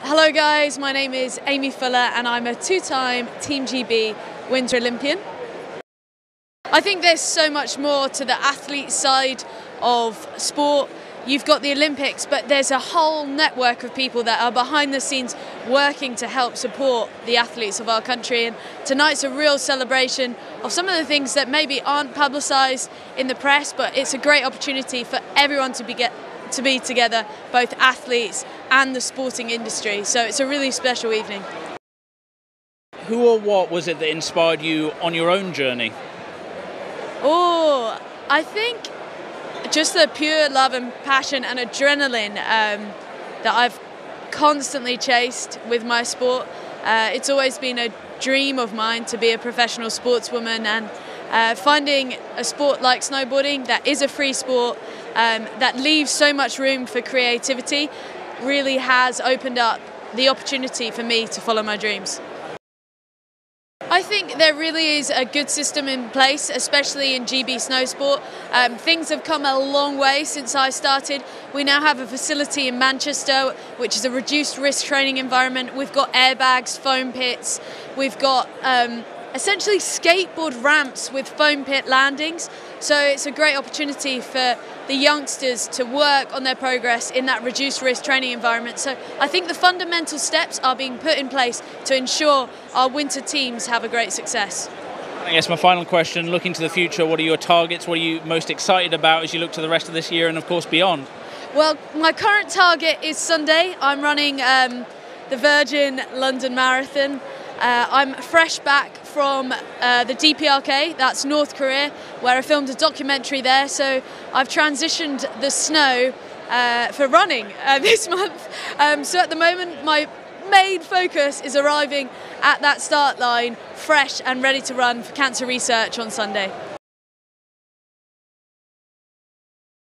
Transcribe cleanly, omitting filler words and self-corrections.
Hello guys, my name is Aimee and I'm a two-time Team GB Winter Olympian. I think there's so much more to the athlete side of sport. You've got the Olympics, but there's a whole network of people that are behind the scenes working to help support the athletes of our country. And tonight's a real celebration of some of the things that maybe aren't publicised in the press, but it's a great opportunity for everyone to be together, both athletes and the sporting industry. So it's a really special evening. Who or what was it that inspired you on your own journey? Oh, I think just the pure love and passion and adrenaline that I've constantly chased with my sport. It's always been a dream of mine to be a professional sportswoman, and finding a sport like snowboarding that is a free sport, that leaves so much room for creativity, really has opened up the opportunity for me to follow my dreams. I think there really is a good system in place, especially in GB snow sport. Things have come a long way since I started. We now have a facility in Manchester, which is a reduced risk training environment. We've got airbags, foam pits, we've got essentially skateboard ramps with foam pit landings. So it's a great opportunity for the youngsters to work on their progress in that reduced risk training environment. So I think the fundamental steps are being put in place to ensure our winter teams have a great success. I guess my final question, looking to the future, what are your targets? What are you most excited about as you look to the rest of this year and of course beyond? Well, my current target is Sunday. I'm running the Virgin London Marathon. I'm fresh back from the DPRK, that's North Korea, where I filmed a documentary there. So I've transitioned the snow for running this month. So at the moment, my main focus is arriving at that start line fresh and ready to run for cancer research on Sunday.